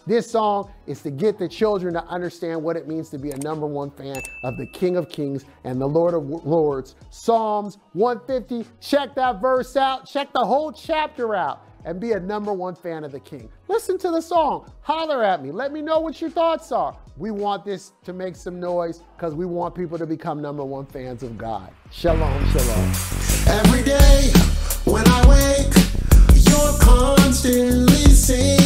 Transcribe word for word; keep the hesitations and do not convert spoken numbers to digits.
this song is to get the children to understand what it means to be a number one fan of the King of Kings and the Lord of Lords. Psalms one fifty, check that verse out, check the whole chapter out, and be a number one fan of the King. Listen to the song, holler at me, let me know what your thoughts are. We want this to make some noise because we want people to become number one fans of God. Shalom, shalom. Every day when I wake, you're constantly singing.